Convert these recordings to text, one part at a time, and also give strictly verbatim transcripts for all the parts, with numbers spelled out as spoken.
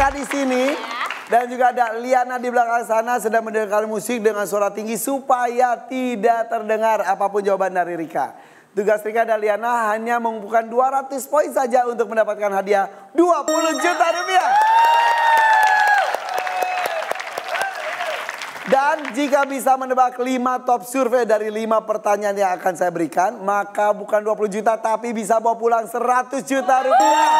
Rika di sini. Dan juga ada Liana di belakang sana sedang mendengarkan musik dengan suara tinggi supaya tidak terdengar apapun jawaban dari Rika. Tugas Rika dan Liana hanya mengumpulkan dua ratus poin saja untuk mendapatkan hadiah dua puluh juta rupiah. Dan jika bisa menebak lima top survei dari lima pertanyaan yang akan saya berikan, maka bukan dua puluh juta tapi bisa bawa pulang seratus juta rupiah.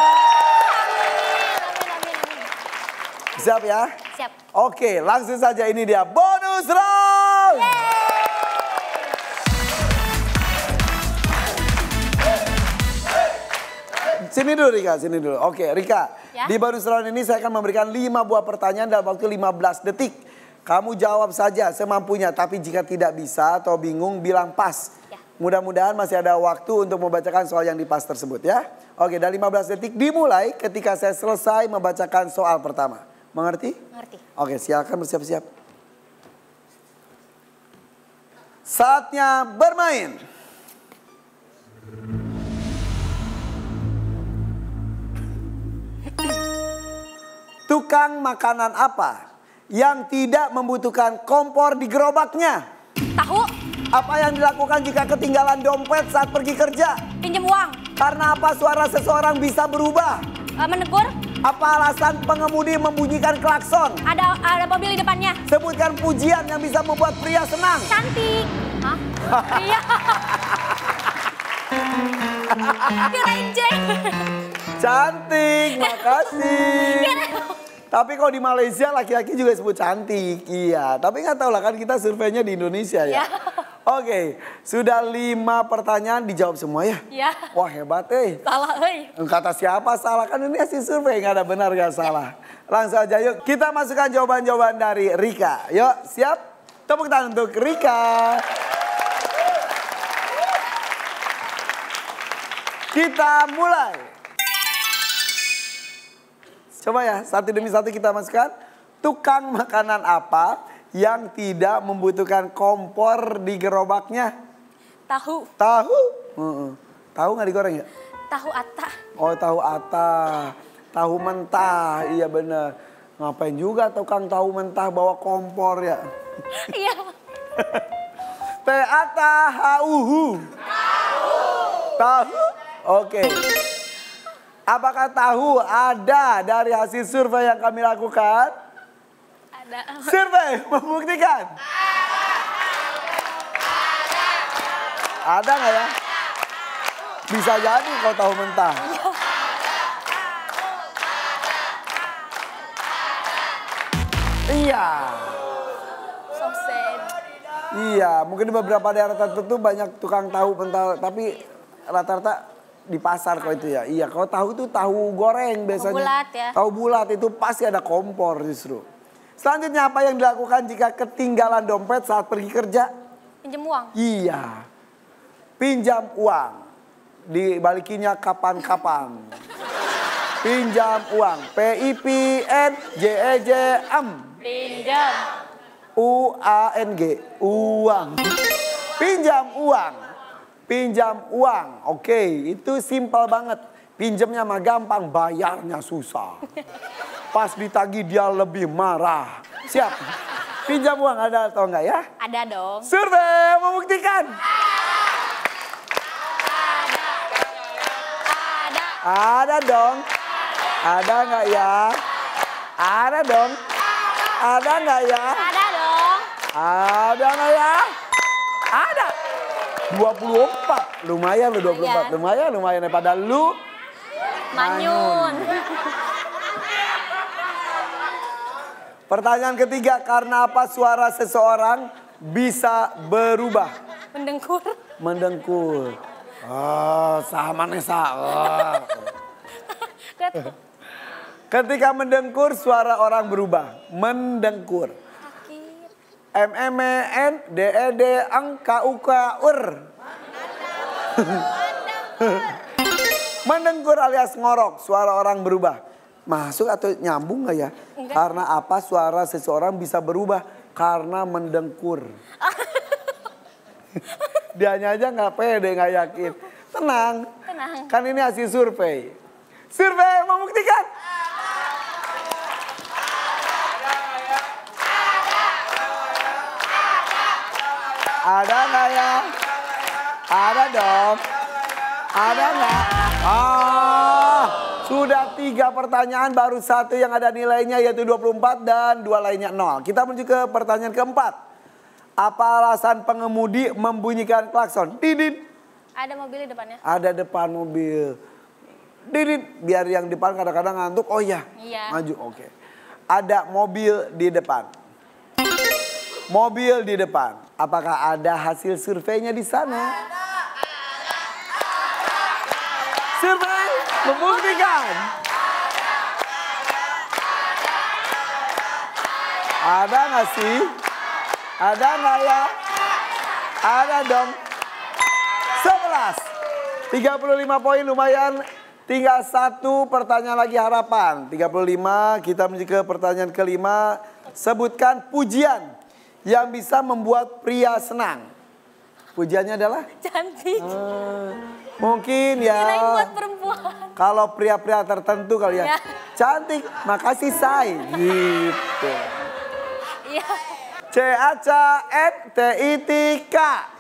Siap ya? Siap. Oke, langsung saja ini dia bonus round. Sini dulu Rika, sini dulu. Oke Rika, ya? Di bonus round ini saya akan memberikan lima buah pertanyaan dalam waktu lima belas detik. Kamu jawab saja semampunya, tapi jika tidak bisa atau bingung bilang pas. Ya. Mudah-mudahan masih ada waktu untuk membacakan soal yang di pas tersebut ya. Oke, dari lima belas detik dimulai ketika saya selesai membacakan soal pertama. Mengerti? Mengerti. Oke, silakan bersiap-siap. Saatnya bermain. Tukang makanan apa yang tidak membutuhkan kompor di gerobaknya? Tahu. Apa yang dilakukan jika ketinggalan dompet saat pergi kerja? Pinjam uang. Karena apa suara seseorang bisa berubah? Uh, menegur. Apa alasan pengemudi membunyikan klakson? Ada ada mobil di depannya. Sebutkan pujian yang bisa membuat pria senang. Cantik. Hah? Iya. Kirain J. Cantik, makasih. Tapi kalau di Malaysia laki-laki juga sebut cantik. Iya, tapi nggak tahu lah kan kita surveinya di Indonesia ya. Oke, sudah lima pertanyaan dijawab semua ya? Iya. Wah hebat eh. Salah eh. Kata siapa salah, kan ini hasil survei nggak ada benar nggak salah. Langsung aja yuk kita masukkan jawaban-jawaban dari Rika. Yuk siap? Tepuk tangan untuk Rika. Kita mulai. Coba ya satu demi satu kita masukkan. Tukang makanan apa yang tidak membutuhkan kompor di gerobaknya? Tahu. Tahu? Uh-uh. Tahu nggak digoreng ya? Tahu ata. Oh tahu ata. Tahu mentah, iya bener. Ngapain juga tukang tahu mentah bawa kompor ya? Iya. Teh ata hauhu. Tahu. Tahu? Oke. Apakah tahu ada dari hasil survei yang kami lakukan? Ada. Survei membuktikan. Ada. Ada nggak ya? Bisa jadi kalau tahu mentah. Iya. So sad. Iya, mungkin di beberapa daerah tertentu banyak tukang tahu mentah, tapi rata-rata di pasar kalau itu ya. Iya, kalau tahu itu tahu goreng biasanya. Tahu bulat ya. Tahu bulat itu pasti ada kompor justru. Selanjutnya apa yang dilakukan jika ketinggalan dompet saat pergi kerja? Pinjam uang. Iya. Pinjam uang. Dibalikinya kapan-kapan. Pinjam uang. P I P N J E J M. Pinjam. U A N G. Uang. Pinjam uang. Pinjam uang. Oke, itu simpel banget. Pinjamnya mah gampang, bayarnya susah. Pas ditagih dia lebih marah. Siap. Pinjam uang ada atau enggak ya? Ada dong. Survei membuktikan. Ada. Ada. Ada dong. Ada enggak ya? Ada dong. Ada enggak ya? Ada dong. Ada enggak ya? Ada. dua puluh empat. Lumayan lu dua puluh empat. Lumayan, lumayan daripada lu Manyun. Pertanyaan ketiga, karena apa suara seseorang bisa berubah? Mendengkur. Mendengkur. Oh, sama Nesa. Oh. Ketika mendengkur, suara orang berubah. Mendengkur. M M E N D E D Ang K U K U R. Mendengkur alias ngorok, suara orang berubah. Masuk atau nyambung gak ya? Enggak. Karena apa suara seseorang bisa berubah? Karena mendengkur. Dianya aja gak pede, gak yakin. Tenang. Tenang. Kan ini hasil survei. Survei membuktikan. Ada nggak ya? Ada dong. Ada nggak? Ah, sudah tiga pertanyaan, baru satu yang ada nilainya yaitu dua puluh empat dan dua lainnya nol. Kita menuju ke pertanyaan keempat. Apa alasan pengemudi membunyikan klakson? Didit. Ada mobil di depannya. Ada depan mobil. Didit, biar yang depan kadang-kadang ngantuk. Oh iya, Iya. maju, oke. Ada mobil di depan. Mobil di depan. Apakah ada hasil surveinya di sana? Survei membuktikan. Ada nggak sih? Ada nggak ya? Ada dong. sebelas. tiga puluh lima poin lumayan. Tinggal satu pertanyaan lagi harapan. tiga puluh lima, kita menuju ke pertanyaan kelima. Sebutkan pujian yang bisa membuat pria senang. Pujiannya adalah? Cantik. Uh, mungkin ya. Kirain buat perempuan. Kalau pria-pria tertentu kali ya. Ya. Cantik, makasih say. Gitu. Iya. C A C N T I T K.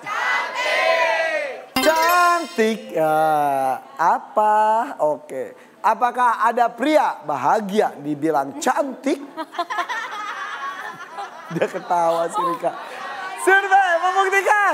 Cantik. Ya, apa? Oke. Apakah ada pria bahagia dibilang cantik? Dia ketawa sih Rika. Survei membuktikan.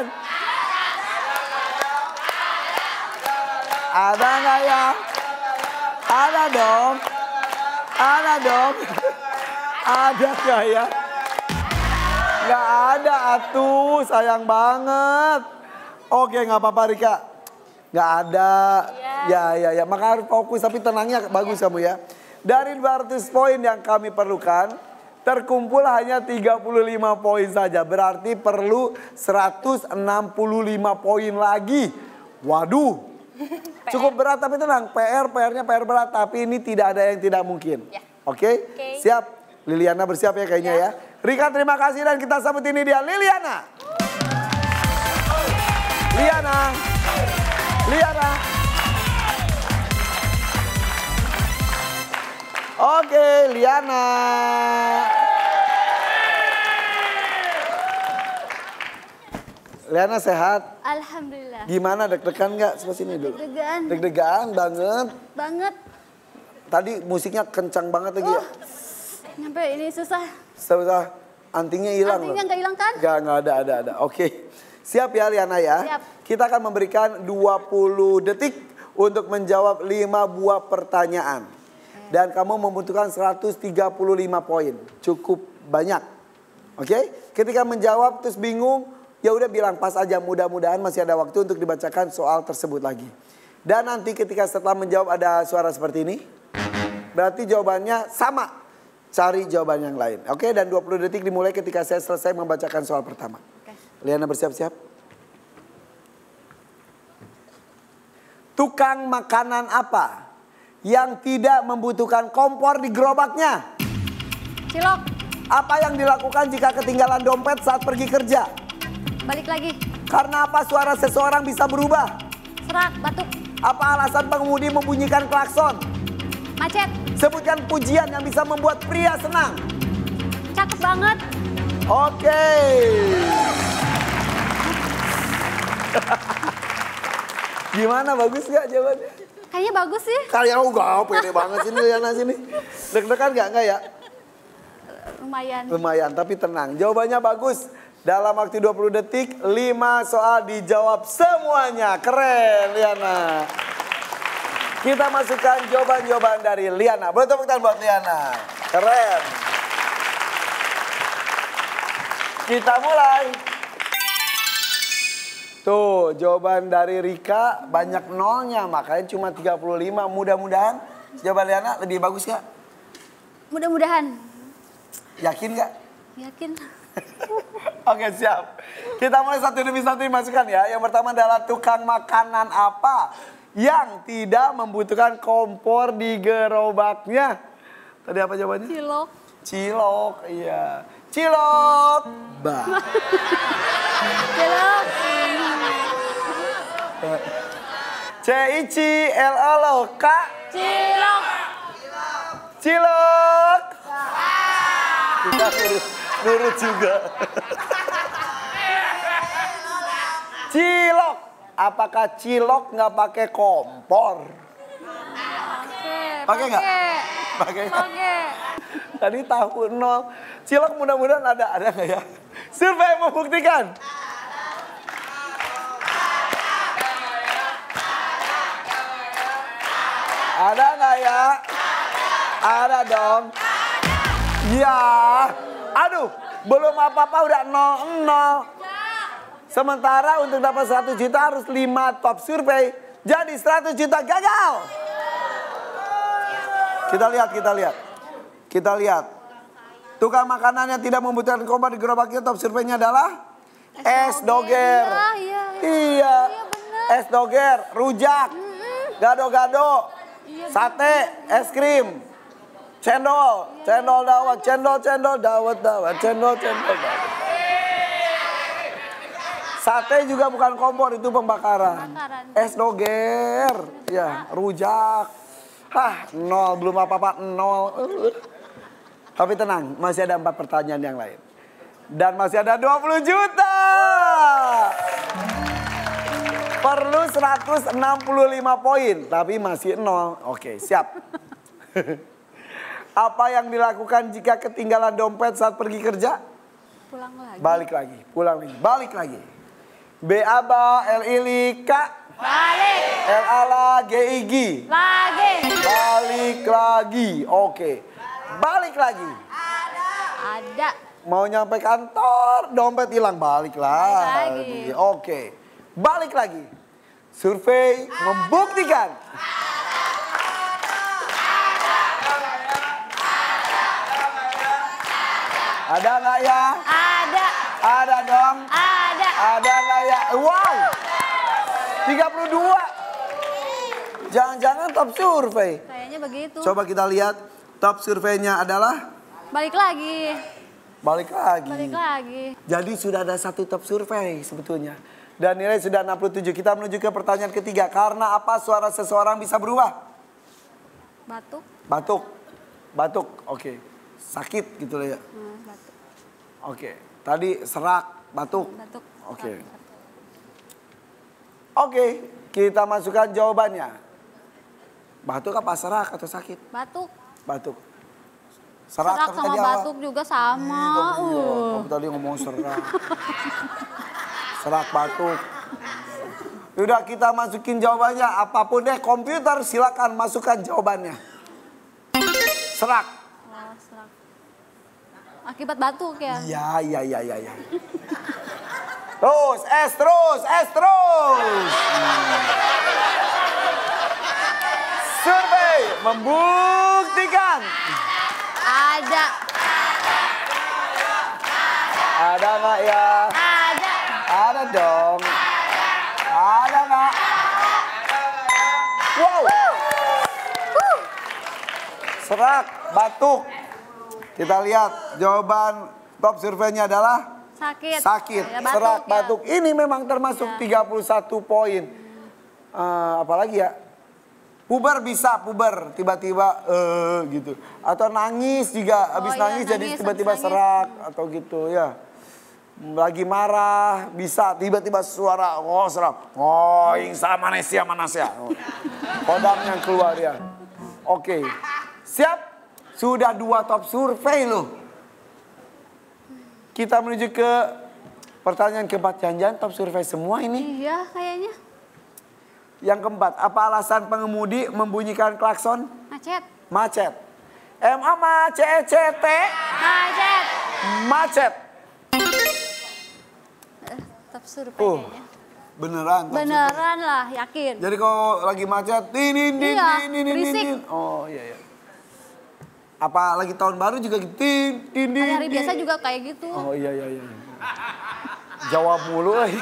Ada nggak ya? Ada dong. Ada dong. Ada nggak ya? Nggak ada atuh, sayang banget. Oke, nggak apa-apa Rika. Nggak ada. Ya, ya, ya. Maka harus fokus, tapi tenangnya bagus kamu ya. Dari dua ratus poin yang kami perlukan, terkumpul hanya tiga puluh lima poin saja. Berarti perlu seratus enam puluh lima poin lagi. Waduh. Cukup berat tapi tenang. P R, P R-nya P R berat. Tapi ini tidak ada yang tidak mungkin. Ya. Oke? Oke. Siap? Liliana bersiap ya kayaknya ya. ya. Rika terima kasih dan kita sambut ini dia Liliana. Liana. Liana. Oke, Liana. Liana sehat? Alhamdulillah. Gimana, deg-degan nggak? Sebelah sini dulu. Deg-degan. Deg-degan banget. Banget. Tadi musiknya kencang banget lagi ya. Oh, nyampe ini susah. Susah. Antingnya hilang loh. Antingnya nggak hilang kan? Nggak, nggak ada, ada, ada. Oke. Siap ya Liana ya? Siap. Kita akan memberikan dua puluh detik untuk menjawab lima buah pertanyaan. Dan kamu membutuhkan seratus tiga puluh lima poin. Cukup banyak. Oke? Ketika menjawab terus bingung, ya udah bilang pas aja, mudah-mudahan masih ada waktu untuk dibacakan soal tersebut lagi. Dan nanti ketika setelah menjawab ada suara seperti ini, berarti jawabannya sama. Cari jawaban yang lain. Oke, dan dua puluh detik dimulai ketika saya selesai membacakan soal pertama. Oke. Liana bersiap-siap. Tukang makanan apa yang tidak membutuhkan kompor di gerobaknya? Cilok. Apa yang dilakukan jika ketinggalan dompet saat pergi kerja? Balik lagi. Karena apa suara seseorang bisa berubah? Serak, batuk, Apa alasan pengemudi membunyikan klakson? macet. Sebutkan pujian yang bisa membuat pria senang. Cakep banget. Oke. Gimana, bagus gak jawabannya? Kayaknya bagus sih. Kalian oh gak pede banget sini Liana sini. Deg-degan gak? Enggak ya? Lumayan. Lumayan, tapi tenang. Jawabannya bagus. Dalam waktu dua puluh detik, lima soal dijawab semuanya. Keren, Liana. Kita masukkan jawaban-jawaban dari Liana. Boleh tepuk tangan buat Liana. Keren. Kita mulai. Tuh, jawaban dari Rika banyak nolnya. Makanya cuma tiga puluh lima. Mudah-mudahan jawaban Liana lebih bagus ya? Mudah-mudahan. Yakin gak? Yakin. Oke, siap. Kita mulai satu demi satu dimasukkan ya. Yang pertama adalah tukang makanan apa yang tidak membutuhkan kompor di gerobaknya? Tadi apa jawabannya? Cilok. Cilok, iya. Cilok. Bah. Cilok. C I C L O L K. Cilok. Cilok. Kita nurut, nurut juga. Cilok. Apakah cilok nggak pakai kompor? Pakai nggak? Pakai. Pakai. Tadi tahu nol. Cilok mudah-mudahan ada, ada nggak ya? Survei membuktikan. Ada nggak ya? Ada dong. Ya. Aduh, belum apa-apa udah nol nol. Sementara untuk dapat seratus juta harus lima top survei. Jadi seratus juta gagal. Kita lihat, kita lihat. Kita lihat. Tukang makanan yang tidak membutuhkan kompor di gerobaknya top surveinya adalah es doger. Iya, iya. Iya. Es doger, rujak, gado-gado, sate, es krim, cendol, cendol dawet, cendol, cendol dawet, dawet, cendol, cendol dawet. Sate juga bukan kompor, itu pembakaran. Pembakaran. Es doger, ya, rujak. Hah, nol, belum apa-apa, nol. Tapi tenang, masih ada empat pertanyaan yang lain. Dan masih ada dua puluh juta. Perlu seratus enam puluh lima poin, tapi masih nol. Oke, siap. Apa yang dilakukan jika ketinggalan dompet saat pergi kerja? Pulang lagi. Balik lagi, pulang lagi, balik lagi. B A B A L I L I K. Balik. L A L A G I G. Lagi. Balik lagi, oke. Balik lagi. Ada. Mau nyampe kantor, dompet hilang, balik lagi. Balik lagi. Oke, balik lagi. Survei membuktikan. Ada nggak ya? Ada. Ada dong. Ada. Ada nggak ya? Wow, tiga puluh dua. Jangan-jangan top survei. Kayaknya begitu. Coba kita lihat top surveinya adalah Balik lagi. balik lagi. Balik lagi. Jadi sudah ada satu top survei sebetulnya. Dan nilai sudah enam puluh tujuh. Kita menuju ke pertanyaan ketiga. Karena apa suara seseorang bisa berubah? Batuk. Batuk. Batuk, oke. Sakit gitu loh ya. Hmm, batuk. Oke. Tadi serak, batuk. Batuk. Oke. Oke, kita masukkan jawabannya. Batuk apa serak atau sakit? Batuk. Batuk. Serak, Serak tapi sama tadi apa? batuk juga sama. Iya, Uh. kamu tadi ngomong serak. Serak batuk. Udah kita masukin jawabannya. Apapun deh komputer silakan masukkan jawabannya. Serak. Oh, serak. Akibat batuk ya? Iya, iya, iya, iya. Ya. Terus, es terus, es terus. Hmm. Survei membuktikan. Ada. Ada nggak ya? Ada. Ada dong. Ada nggak? Wow. Serak, batuk. Kita lihat jawaban top surveinya adalah Sakit. sakit, Ya, batuk, serak, ya. batuk. Ini memang termasuk Ya. tiga puluh satu poin. Eh, apalagi ya? Puber bisa, puber. Tiba-tiba eh gitu. Atau nangis juga. Habis Oh, iya, nangis, jadi nangis, tiba-tiba habis serak. Atau gitu ya. Lagi marah, bisa tiba-tiba suara. Oh serak. Oh ingsa manesia manesia. Oh. Kodam yang keluar ya. Oke. Siap? Sudah dua top survei loh. Kita menuju ke pertanyaan keempat. Jangan-jangan top survei semua ini. Iya kayaknya. Yang keempat, apa alasan pengemudi membunyikan klakson? Macet. Macet. M A M A C E C T. Macet. Macet. Eh, top survei Oh, kayaknya. beneran. top survei. Beneran lah, yakin. Jadi kalau lagi macet, tin, tin, tin, Iya, tin, tin, tin, berisik. tin. Oh iya iya. Apa lagi tahun baru juga gitu, tin, tin, tin, Hari-hari tin. biasa juga kayak gitu. Oh iya iya iya. Jawab mulu lagi.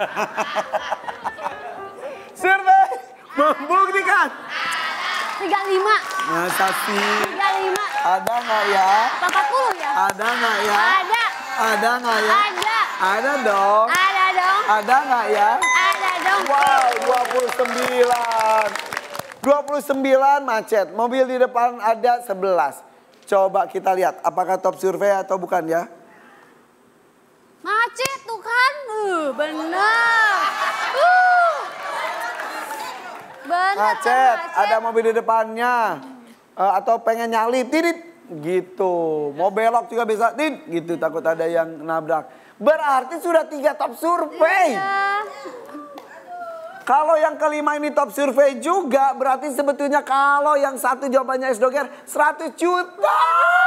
Survei membuktikan. tiga puluh lima. Masa sih? tiga puluh lima. Ada nggak ya? empat puluh ya? Ada nggak ya? Ada. Ada nggak ya? Ada. Ada dong. Ada dong. Ada nggak ya? Ada dong. Wow, dua puluh sembilan. dua puluh sembilan macet. Mobil di depan ada sebelas. Coba kita lihat apakah top survei atau bukan ya? Macet tuh kan. Uh, bener. Bener. Macet, Macet. ada mobil di depannya. Uh, atau pengen nyalip, tidit. Gitu. Mau belok juga bisa, tidit. Gitu, takut ada yang nabrak. Berarti sudah tiga top survei. Iya. Kalau yang kelima ini top survei juga, berarti sebetulnya kalau yang satu jawabannya S Doger seratus juta.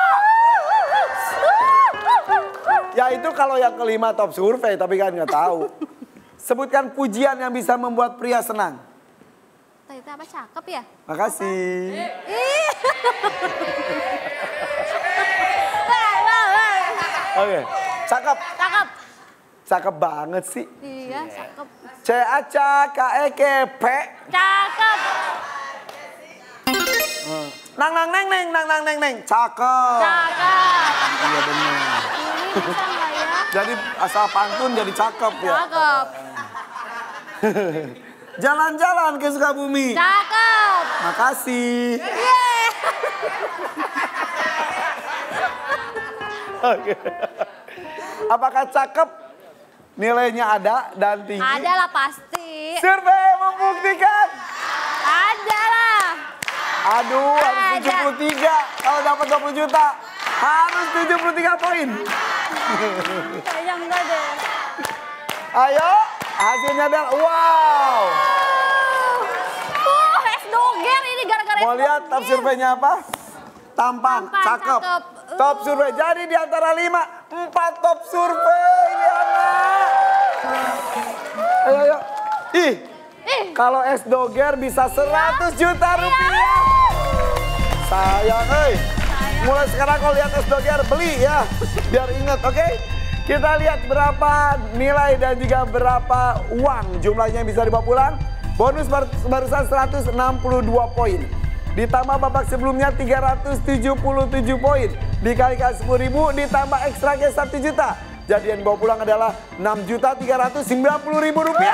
Ya itu kalau yang kelima top survei, tapi kan nggak tahu. Sebutkan pujian yang bisa membuat pria senang. Tadi apa cakep ya? Makasih. Ih. Oke, cakep. Cakep. Cakep banget sih. Iya, cakep. C A C K E K P. Cakep. Nang nang neng neng nang nang neng neng. Cakep. Cakep. Iya benar. Ini bisa nggak ya? Jadi asal pantun jadi cakep ya. Cakep. Jalan-jalan ke Sukabumi. Cakep. Makasih. Yeay. Oke. Apakah cakep? Nilainya ada dan tinggi? Ada lah pasti. Survei membuktikan. Ada lah. Aduh, harus Ada. tujuh puluh tiga. Kalau dapat dua puluh juta, harus tujuh puluh tiga poin. Kayaknya enggak deh. Ayo, hasilnya adalah wow. Uh, es doger ini gara-gara Mau es lihat top doger. surveinya apa? Tampang, Tampang, cakep. cakep. Top Uh. survei. Jadi di antara lima, empat top survei, Liana. Ayo, ayo. Ih, Ih. kalau es doger bisa seratus juta rupiah. Sayang, eh. Mulai sekarang kalau lihat es doger, beli ya. Biar inget, oke? Kita lihat berapa nilai dan juga berapa uang jumlahnya yang bisa dibawa pulang. Bonus bar barusan seratus enam puluh dua poin. Ditambah babak sebelumnya tiga ratus tujuh puluh tujuh poin. Dikalikan sepuluh ribu ditambah ekstra cash satu juta. Jadi yang dibawa pulang adalah enam juta tiga ratus sembilan puluh ribu rupiah.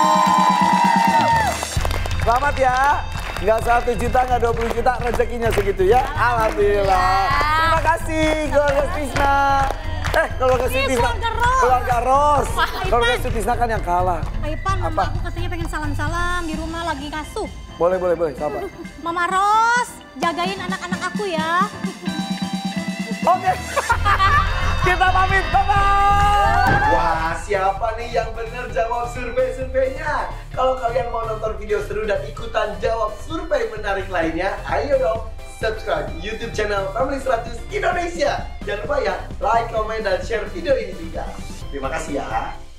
Selamat ya. Nggak satu juta, nggak dua puluh juta, rezekinya segitu ya. Alhamdulillah. Terima kasih keluarga Tisna. Eh, keluarga Ih, Tisna. keluarga Ros. Keluarga Ros. Wah, Keluarga Ipan. Tisna kan yang kalah. Pak Ipan, mama Apa? aku katanya pengen salam-salam di rumah lagi ngasuh. Boleh, boleh, boleh. Siapa? Mama Ros, jagain anak-anak aku ya. Oke. Kita pamit. Bye-bye. Wah, siapa nih yang benar jawab survei-surveinya? Kalau kalian mau nonton video seru dan ikutan jawab survei menarik lainnya, ayo dong subscribe YouTube channel Family seratus Indonesia. Jangan lupa ya, like, komen, dan share video ini juga. Terima kasih ya.